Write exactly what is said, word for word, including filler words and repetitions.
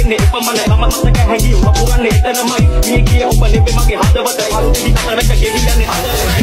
නේ එපමණයි මම මතක හැංගී උඹ පුරන්නේ එතනමයි මේ කිය ඔබ නෙවෙයි මගේ හදවත අලුත් දිහකට ගෙවියන්නේ